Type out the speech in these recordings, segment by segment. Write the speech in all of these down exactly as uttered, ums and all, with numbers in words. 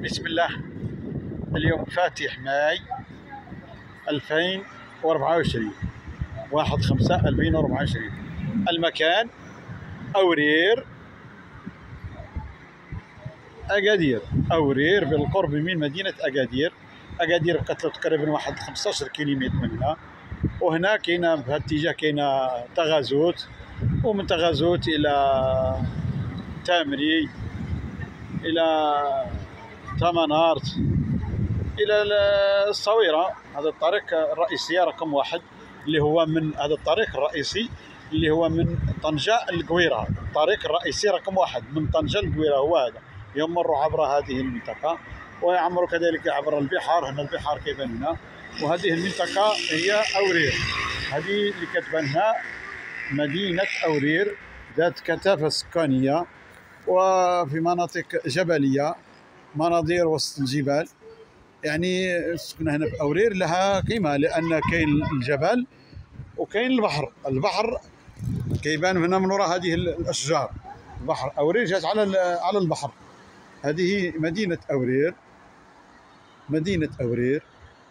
بسم الله. اليوم فاتح ماي ألفين وأربعة وعشرين، واحد خمسة ألفين وأربعة وعشرين. المكان أورير أكادير، أورير بالقرب من مدينة أكادير. أكادير قتلة تقريبا واحد خمسطاش كيلومتر منها، وهنا كاينه بهذا الاتجاه كاينه تغازوت، ومن تغازوت إلى تامري إلى تمنارت إلى الصويرة. هذا الطريق الرئيسي رقم واحد اللي هو من هذا الطريق الرئيسي اللي هو من طنجة للقويرة. الطريق الرئيسي رقم واحد من طنجة للقويرة هو هذا، يمر عبر هذه المنطقة ويعمر كذلك عبر البحار. هنا البحار كيبان هنا، وهذه المنطقة هي أورير. هذه اللي كتبان هنا مدينة أورير ذات كثافة سكانية وفي مناطق جبلية، مناظر وسط الجبال. يعني السكنة هنا في أورير لها قيمة، لأن كاين الجبل وكاين البحر. البحر كيبان هنا من وراء هذه الأشجار. البحر أورير جات على على البحر. هذه مدينة أورير، مدينة أورير،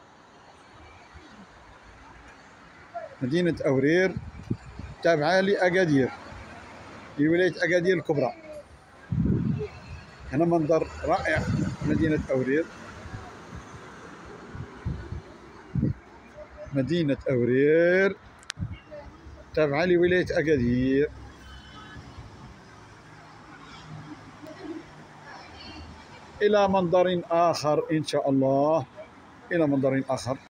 مدينة أورير تابعة لأكادير، لولاية أكادير الكبرى. هنا منظر رائع مدينة أورير، مدينة أورير تابعة لولاية أكادير. إلى منظر آخر إن شاء الله، إلى منظر آخر.